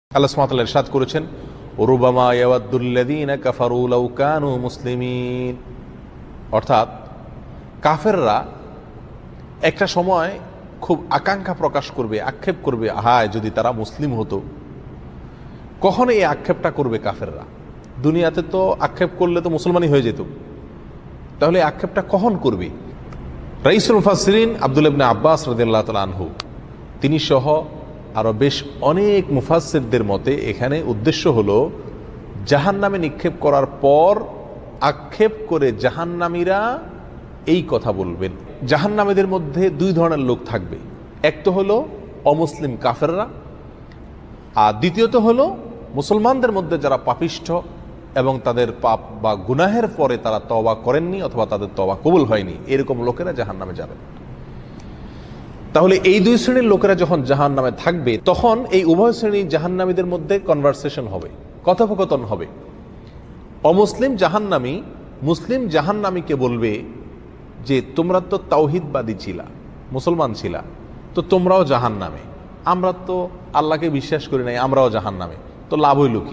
আল্লাহ সুবহানাহু ওয়া তাআলা ইরশাদ করেছেন, রুবামা ইয়াওয়াদ্দুল্লাযীনা কাফারু লাউ কানু মুসলিমিন। অর্থাৎ কাফেররা একটা সময় খুব আকাঙ্ক্ষা প্রকাশ করবে, আক্ষেপ করবে, হায় যদি তারা মুসলিম হতো। কখন এই আক্ষেপটা করবে কাফেররা? দুনিয়াতে তো আক্ষেপ করলে তো মুসলমানই হয়ে যেত, তাহলে আক্ষেপটা কখন করবে? রাইসুল মুফাসসিরিন আব্দুল্লাহ ইবনে আব্বাস রাদিয়াল্লাহু তাআলা আনহু তিনি সহ আরও বেশ অনেক মুফাসসিরদের মতে এখানে উদ্দেশ্য হলো জাহান্নামে নিক্ষেপ করার পর আক্ষেপ করে জাহান্নামীরা এই কথা বলবেন। জাহান্নামীদের মধ্যে দুই ধরনের লোক থাকবে, এক তো হলো অমুসলিম কাফেররা, আর দ্বিতীয়ত হলো মুসলমানদের মধ্যে যারা পাপিষ্ঠ এবং তাদের পাপ বা গুনাহের পরে তারা তওবা করেননি অথবা তাদের তওবা কবুল হয়নি, এরকম লোকেরা জাহান্নামে যাবেন। তাহলে এই দুই শ্রেণীর লোকেরা যখন জাহান্নামে থাকবে, তখন এই উভয় শ্রেণী জাহান্নামীদের মধ্যে কনভারসেশন হবে, কথোপকথন হবে। অমুসলিম জাহান্নামী মুসলিম জাহান্নামীকে বলবে যে তোমরা তো তাওহীদবাদী ছিলা, মুসলমান ছিলা, তো তোমরাও জাহান্নামে। আমরা তো আল্লাহকে বিশ্বাস করি নাই, আমরাও জাহান্নামে, তো লাভ হইল কি?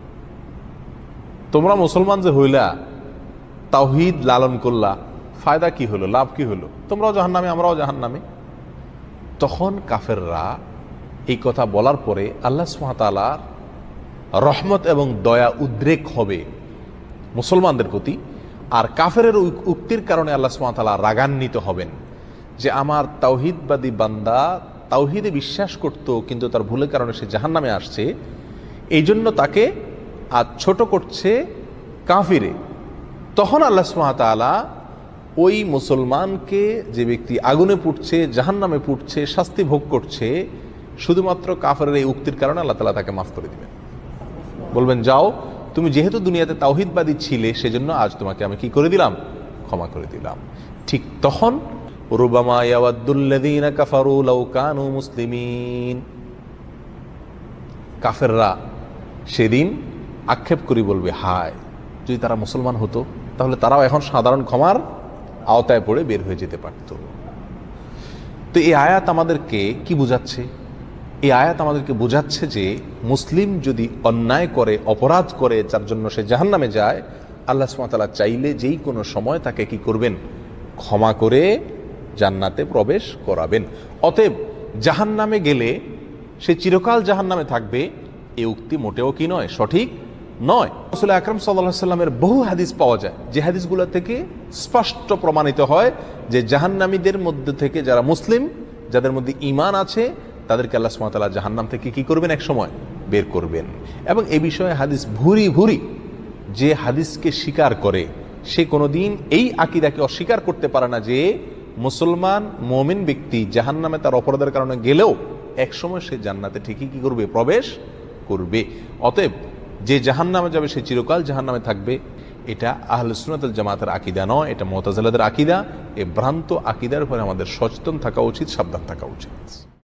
তোমরা মুসলমান যে হইলা, তাওহীদ লালন করলা, ফায়দা কি হলো, লাভ কি হলো? তোমরাও জাহান্নামে, আমরাও জাহান্নামে। তখন কাফেররা এই কথা বলার পরে আল্লাহ সুবহানাহু ওয়া তাআলার রহমত এবং দয়া উদ্রেক হবে মুসলমানদের প্রতি, আর কাফেরের উক্তির কারণে আল্লাহ সুবহানাহু ওয়া তাআলা রাগান্বিত হবেন যে আমার তাওহীদবাদী বান্দা তাওহীদে বিশ্বাস করত, কিন্তু তার ভুলের কারণে সে জাহান্নামে আসছে, এই জন্য তাকে আজ ছোট করছে কাফিরে। তখন আল্লাহ সুবহানাহু ওয়া তাআলা ওই মুসলমানকে, যে ব্যক্তি আগুনে পুড়ছে, জাহান্নামে পুড়ছে, শাস্তি ভোগ করছে, শুধুমাত্র কাফেরের এই উক্তির কারণে আল্লাহ তাআলা তাকে মাফ করে দিবেন। বলবেন, যাও, তুমি যেহেতু দুনিয়াতে তাওহীদবাদী ছিলে, সেজন্য আজ তোমাকে আমি কি করে দিলাম? ক্ষমা করে দিলাম। ঠিক তখন রুবামা ইয়াওয়াদ্দুল্লাযীনা কাফারু লাউ কানু মুসলিমিন, কাফেররা সেদিন আক্ষেপ করে বলবে, হায় যদি তারা মুসলমান হতো, তাহলে তারাও এখন সাধারণ ক্ষমার আওতায় পড়ে বের হয়ে যেতে পারত। তো এই আয়াত আমাদেরকে কি বোঝাচ্ছে? এই আয়াত আমাদেরকে বোঝাচ্ছে যে মুসলিম যদি অন্যায় করে, অপরাধ করে, যার জন্য সে জাহান্নামে যায়, আল্লাহ সুবহানাহু ওয়া তাআলা চাইলে যেই কোনো সময় তাকে কি করবেন? ক্ষমা করে জান্নাতে প্রবেশ করাবেন। অতএব জাহান্নামে গেলে সে চিরকাল জাহান্নামে থাকবে, এই উক্তি মোটেও কি নয়, সঠিক নয়। রাসূল আকরাম সাল্লাল্লাহু আলাইহি সাল্লামের বহু হাদিস পাওয়া যায়, যে হাদিসগুলো থেকে স্পষ্ট প্রমাণিত হয় যে জাহান্নামীদের মধ্যে থেকে যারা মুসলিম, যাদের মধ্যে ঈমান আছে, তাদেরকে আল্লাহ সুবহানাহু ওয়া তাআলা জাহান্নাম থেকে কি করবেন? এক সময় বের করবেন। এবং এই বিষয়ে হাদিস ভুরি ভুরি। যে হাদিসকে স্বীকার করে সে কোনোদিন এই আকীদাকে অস্বীকার করতে পারে না যে মুসলমান মুমিন ব্যক্তি জাহান্নামে তার অপরাধের কারণে গেলেও এক সময় সে জান্নাতে ঠিকই কি করবে? প্রবেশ করবে। অতএব যে জাহান্নামে যাবে সে চিরকাল জাহান্নামে থাকবে, এটা আহলুস সুন্নাত ওয়াল জামাতের আকীদা নয়, এটা মুতাজিলাদের আকীদা। এই ভ্রান্ত আকীদার উপরে আমাদের সচেতন থাকা উচিত, সাবধান থাকা উচিত।